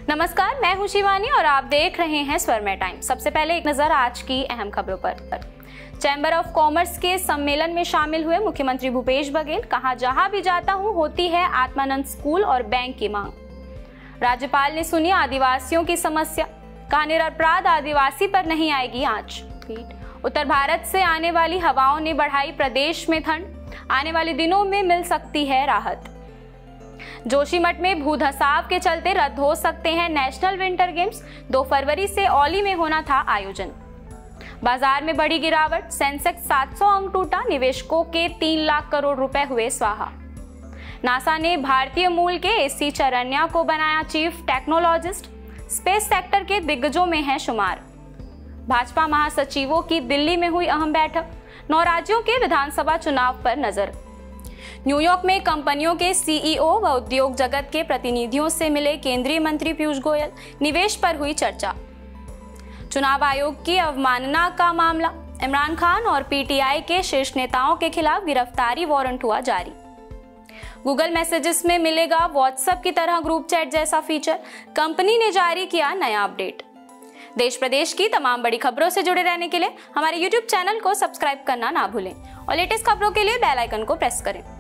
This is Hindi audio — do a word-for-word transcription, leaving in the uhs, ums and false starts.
नमस्कार, मैं हूं शिवानी और आप देख रहे हैं स्वरमय टाइम। सबसे पहले एक नजर आज की अहम खबरों पर। चैम्बर ऑफ कॉमर्स के सम्मेलन में शामिल हुए मुख्यमंत्री भूपेश बघेल। कहा, जहां भी जाता हूं होती है आत्मानंद स्कूल और बैंक की मांग। राज्यपाल ने सुनी आदिवासियों की समस्या। कहा, निरपराध आदिवासी पर नहीं आएगी आंच। उत्तर भारत से आने वाली हवाओं ने बढ़ाई प्रदेश में ठंड। आने वाले दिनों में मिल सकती है राहत। जोशीमठ में भूधसाव के चलते रद्द हो सकते हैं नेशनल विंटर गेम्स। दो फरवरी से औली में होना था आयोजन। बाजार में बड़ी गिरावट। सेंसेक्स सात सौ अंक टूटा। निवेशकों के तीन लाख करोड़ रुपए हुए स्वाहा। नासा ने भारतीय मूल के एसी चरन्या को बनाया चीफ टेक्नोलॉजिस्ट। स्पेस सेक्टर के दिग्गजों में है शुमार। भाजपा महासचिवों की दिल्ली में हुई अहम बैठक। नौ राज्यों के विधानसभा चुनाव पर नजर। न्यूयॉर्क में कंपनियों के सीईओ व उद्योग जगत के प्रतिनिधियों से मिले केंद्रीय मंत्री पीयूष गोयल। निवेश पर हुई चर्चा। चुनाव आयोग की अवमानना का मामला। इमरान खान और पीटीआई के शीर्ष नेताओं के खिलाफ गिरफ्तारी वारंट हुआ जारी। गूगल मैसेजेस में मिलेगा व्हाट्सएप की तरह ग्रुप चैट जैसा फीचर। कंपनी ने जारी किया नया अपडेट। देश प्रदेश की तमाम बड़ी खबरों से जुड़े रहने के लिए हमारे यूट्यूब चैनल को सब्सक्राइब करना ना भूलें और लेटेस्ट खबरों के लिए बेल आइकन को प्रेस करें।